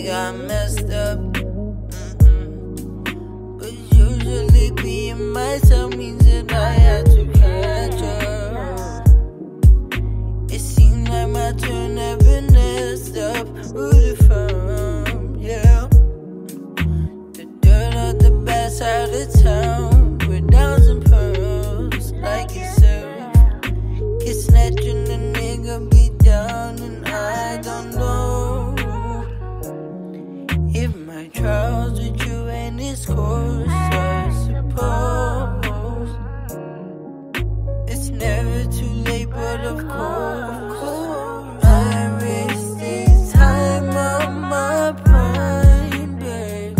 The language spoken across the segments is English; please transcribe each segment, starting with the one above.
Nigga, I messed up. But usually being myself means that I had to catch up. It seems like my turn never messed up. Rooted from, yeah. The dirt on the bad side of town. With downs and pearls, like yourself. Get snatching the nigga be down, and I don't know if my trials with you and its course, I suppose. It's never too late, but of course I wasted time on my prime, babe.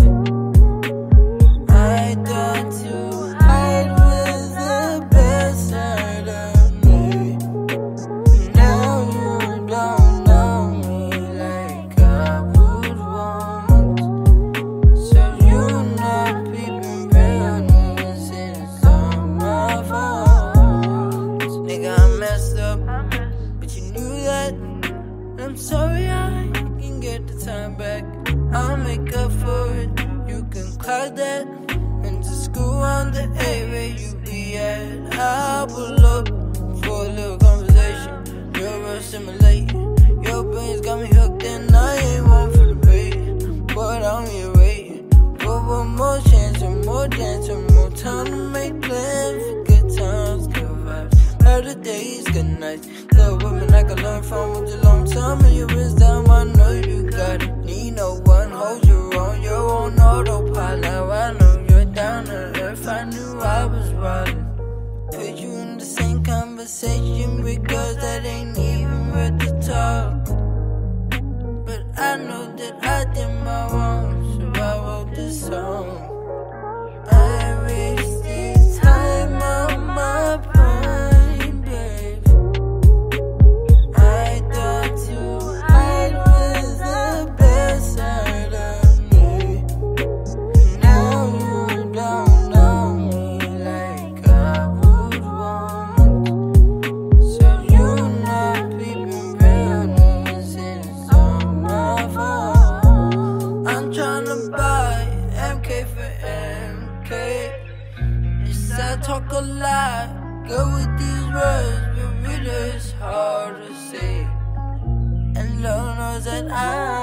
I thought to hide was the best side of me. Now you don't know me like I would want. So you not peeping realness is all my fault. Nigga, I messed up, but you knew that. I'm sorry I can get the time back. I'll make up for it. You can cloud that into school on the A where you be at. I'll pull up for a little conversation. You're assimilating. Your brains got me hooked and I ain't one for the bait. But I'm here waiting for one more chance and more dance and more time to make plans for good times, good vibes. Better days, good nights. Good women I can learn from with your long time and your wisdom. I know you got it. Need no one, hold you on your own autopilot. Now I know you're down to earth. I knew I was riding. Put you in the same conversation with girls that ain't even worth the talk. But I know that I did my wrong, so I wrote this song. I wasted time on my prime, babe. I thought to hide was the best side of me. Now you don't know me like I would want. So you not peeping realness is all my fault. I'm tryna buy MK for MK. Yes, I talk a lot, good with these words, but really it's hard to say. And Lord knows that I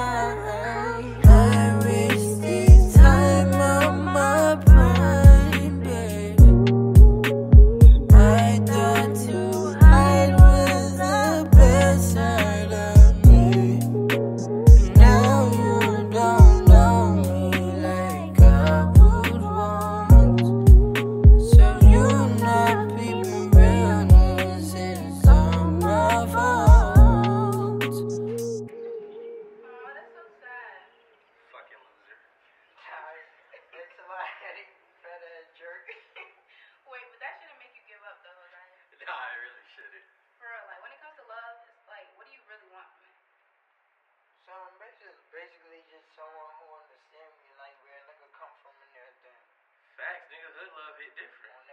wasted time on my prime, babe. I thought to hide was the best side of me. Now you don't know me like I would want. So you not peeping realness is all my fault. Oh, that's so sad. Fucking loser. It's a lot, fat ass jerk. Wait, but that shouldn't make you give up though, right? Nah, I really shouldn't. For real, like when it comes to love, it's like, what do you really want from it? So I'm basically just someone who understands me, like where a nigga come from and everything. Facts, nigga, hood love hit different.